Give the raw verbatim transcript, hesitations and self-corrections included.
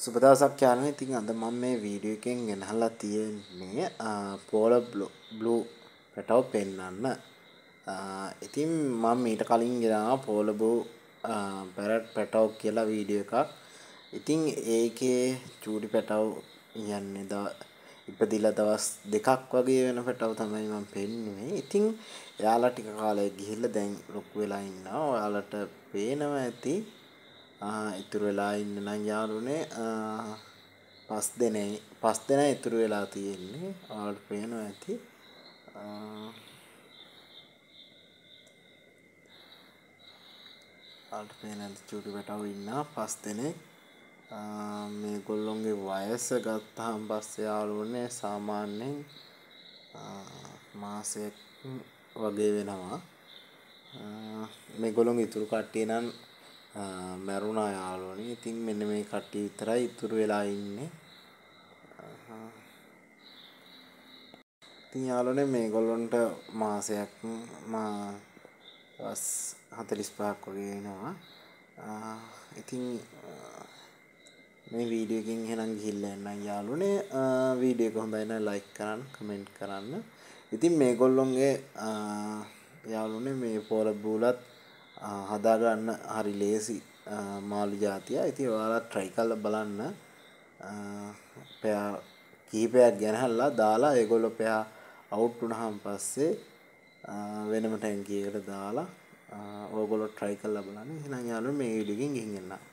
සුබ දවසක් යාළුවනේ. ඉතින් අද මම මේ වීඩියෝ එකෙන් ගෙනහලා තියෙන්නේ පෝල බ්ලූ පැටව පෙන්වන්න. ඉතින් මම ඊට කලින් ගෙනාවා පෝල බ්ලූ පැරට් පැටව කියලා වීඩියෝ එකක්. ඉතින් ඒකේ චූටි පැටව යන්නේ ද ඉපදිලා දවස් දෙකක් වගේ වෙන පැටව තමයි මම පෙන්නුවේ. ඉතින් එයාලා ටික කාලයක් ගිහිල්ලා දැන් ලොකු වෙලා ඉන්නවා. ඔයාලට පේනවා ඇති. ඉතුරු වෙලා ඉන්න නම් යාළුවනේ පස් දෙනේ පස් දෙනා ඉතුරු වෙලා තියෙන්නේ. ඔයාලට පේනවා ඇති. ඔයාලට පේන ඇති චූටි පැටවෝ ඉන්නවා පස් දෙනෙක්. මේගොල්ලොන්ගේ වයස ගත්තාම පස්සේ යාළුවනේ සාමාන්‍යයෙන් මාසයක් වගේ වෙනවා. මේගොල්ලොන්ගේ ඉතුරු කට්ටිය නම් මැරුණා යාළුවනේ. ඉතින් මෙන්න මේ කට්ටිය විතරයි ඉතුරු වෙලා ඉන්නේ. ඉතින් යාළුවනේ මේගොල්ලන්ට මාසයක් මාස හතළිස් පහක් වගේ වෙනවා. ඉතින් මේ වීඩියෝ එකෙන් එහෙනම් ගිහිල්ලා එන්නම් යාළුවනේ. වීඩියෝ එක හොඳයි නම් ලයික් කරන්න, කමෙන්ට් කරන්න. ඉතින් මේගොල්ලොන්ගේ යාළුවනේ මේ පෝල බූලත් හදාගන්න හරි ලේසි මාළු జాතිය. ඉතින් ඔයාලා try කරලා බලන්න. පෙයා කීපයක් ගෙනහැල්ලා දාලා ඒගොල්ලෝ පෙයා අවුට් වුණාන් පස්සේ වෙනම ටැංකියකට දාලා ඕගොල්ලෝ try කරලා බලන්න. එහෙනම් යාළුවනේ මේ වීඩියෝ එකෙන් ගිහින් එන්න.